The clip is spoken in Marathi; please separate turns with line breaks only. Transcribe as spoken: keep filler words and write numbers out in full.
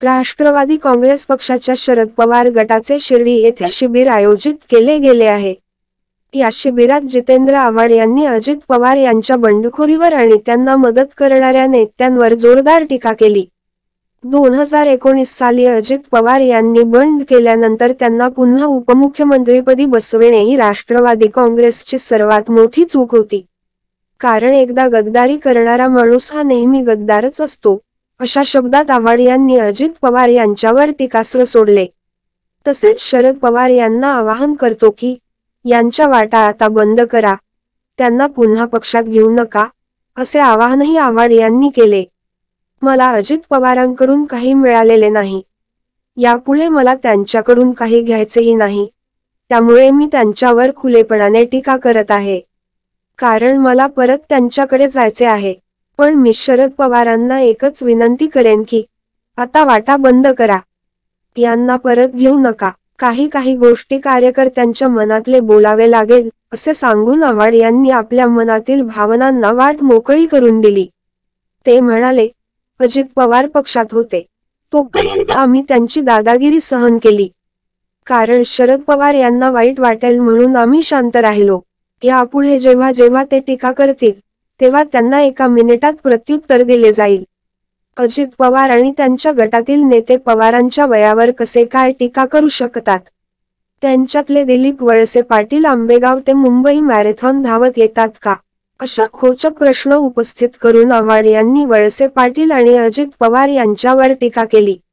राष्ट्रवादी काँग्रेस पक्षाच्या शरद पवार गटाचे शिर्डी येथे शिबिर आयोजित केले गेले आहे। या शिबिरात जितेंद्र आव्हाड यांनी अजित पवार यांच्या बंडखोरीवर आणि त्यांना मदत करणाऱ्या नेत्यांवर जोरदार टीका केली। दोन हजार एकोणीस साली अजित पवार यांनी बंड केल्यानंतर त्यांना पुन्हा उपमुख्यमंत्रीपदी बसविणे ही राष्ट्रवादी काँग्रेसची सर्वात मोठी चूक होती। कारण एकदा गद्दारी करणारा माणूस हा नेहमी गद्दारच असतो, अशा शब्दात आव्हाड यांनी अजित पवार यांच्यावर टीकास्त्र सोडले। तसेच शरद पवार यांना आवाहन करतो की यांच्या वाटा आता बंद करा, त्यांना पुन्हा पक्षात घेऊ नका, असे आवाहनही आव्हाड यांनी केले। मला अजित पवारांकडून काही मिळालेले नाही, यापुढे मला त्यांच्याकडून काही घ्यायचेही नाही, त्यामुळे मी त्यांच्यावर खुलेपणाने टीका करत आहे। कारण मला परत त्यांच्याकडे जायचे आहे। पण मी शरद पवारांना एकच विनंती करेन की आता वाटा बंद करा, यांना परत घेऊ नका। काही काही गोष्टी कार्यकर्त्यांच्या मनातले बोलावे लागेल, असे सांगून आव्हाड यांनी आपल्या मनातील भावनांना वाट मोकळी करून दिली। ते म्हणाले, अजित पवार पक्षात होते तोपर्यंत आम्ही त्यांची दादागिरी सहन केली, कारण शरद पवार यांना वाईट वाटेल म्हणून आम्ही शांत राहिलो। यापुढे जेव्हा जेव्हा ते टीका करतील तेव्हा त्यांना एका मिनिटात प्रत्युत्तर दिले जाईल। अजित पवार आणि त्यांच्या गटातील नेते पवारांच्या वयावर कसे काय टीका करू शकतात? त्यांच्यातले दिलीप वळसे पाटील आंबेगाव ते मुंबई मॅरेथॉन धावत येतात का? अशा खोचक प्रश्न उपस्थित करून आव्हाड यांनी वळसे पाटील आणि अजित पवार यांच्यावर टीका केली।